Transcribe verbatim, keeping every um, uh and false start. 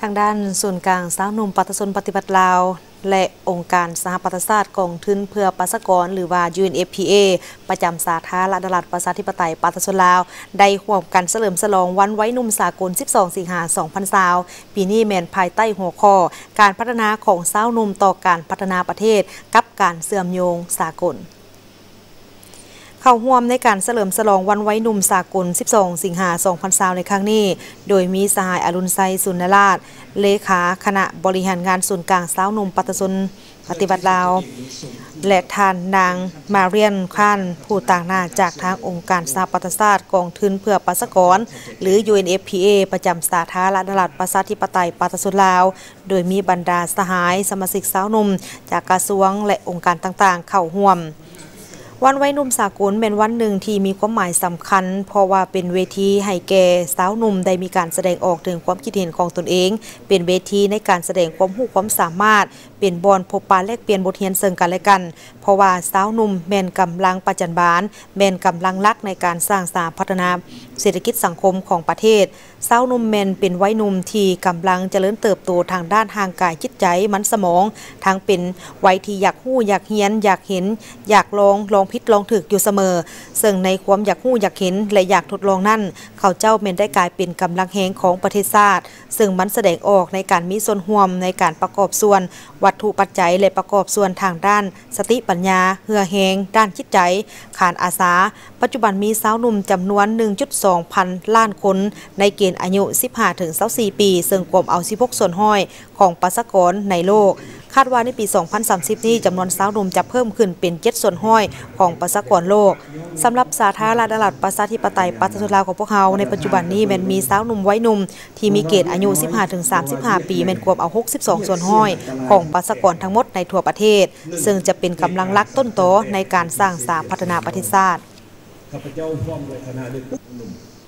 ทางด้านศูนย์กลางสาวหนุ่มปัตชนปฏิบัติลาวและองค์การสหประชาชาติกองทุนเพื่อประชากรหรือว่า ยู เอ็น เอฟ พี เอ ประจำสาธารณรัฐประชาธิปไตยปัตชนลาวได้ร่วมกันเฉลิมฉลองวันไว้หนุ่มสากล สิบสอง สิงหาคม สองพันยี่สิบ ปีนี้แมนภายใต้หัวข้อการพัฒนาของสาวหนุ่มต่อการพัฒนาประเทศกับการเชื่อมโยงสากลเข้าร่วมในการเฉลิมฉลองวันไว้หนุ่มสากล สิบสอง สิงหาคม สองพันยี่สิบ ในครั้งนี้โดยมีสหายอรุณไซสุนราชเลขาคณะบริหารงานศูนย์กลางสาวหนุ่มปัตชนปฏิบัติลาวและทานนางมาเรียนคานผู้ต่างหน้าจากทางองค์การสหประชาชาติกองทุนเพื่อประชากรหรือ ยู เอ็น เอฟ พี เอ ประจำสาธารณรัฐประชาธิปไตยปัตชนลาวโดยมีบรรดาสหายสมาชิกสาวหนุ่มจากกระทรวงและองค์การต่างๆเข้าร่วมวันไว้หนุ่มสากลเป็นวันหนึ่งที่มีความหมายสำคัญเพราะว่าเป็นเวทีให้แก่สาวหนุ่มได้มีการแสดงออกถึงความคิดเห็นของตนเองเป็นเวทีในการแสดงความรู้ความสามารถเป็นบอนพบปะแลกเปลี่ยนบทเรียนซึ่งกันและกันเพราะว่าสาวหนุ่มแม่นกำลังประจันบานแม่นกำลังหลักในการสร้างสรรค์พัฒนาเศรษฐกิจสังคมของประเทศสาวหนุ่มแม่นเป็นวัยหนุ่มที่กำลังเจริญเติบโตทางด้านทางกายจิตใจมันสมองทางเป็นวัยที่อยากรู้อยากเรียนอยากเห็นอยากลองลองผิดลองถูกอยู่เสมอซึ่งในความอยากรู้อยากเห็นและอยากทดลองนั่นเขาเจ้าแม่นได้กลายเป็นกำลังแห่งของประเทศชาติซึ่งมันแสดงออกในการมีส่วนร่วมในการประกอบส่วนวัตถุปัจจัยและประกอบส่วนทางด้านสติปัญญาเหือแหงด้านจิตใจขานอาสาปัจจุบันมีสาวหนุ่มจำนวน หนึ่งจุดสอง พันล้านคนในเกณฑ์อายุ สิบห้าถึงยี่สิบสี่ ปีซึ่งกลุ่มเอาสิบหกส่วนห้อยของประชากรในโลกคาดว่าในปี สองพันสามสิบ นี้จำนวนสาวหนุ่มจะเพิ่มขึ้นเป็นเจ็ดส่วนห้อยของประชากรโลกสำหรับสาธารณรัฐประชาธิปไตยปัตชนลาวของพวกเขาในปัจจุบันนี้แม้นมีสาวหนุ่มวัยหนุ่มที่มีเกณฑ์อายุ สิบห้าถึงสามสิบห้า ปีแม้นกลุ่มเอาหกสิบสองส่วนห้อยของประชากรทั้งหมดในทั่วประเทศซึ่งจะเป็นกำลังหลักต้นโตในการสร้างสรรค์พัฒนาประเทศชาติข้าพเจ้าพร้อมด้วยคณะเด็กหนุ่ม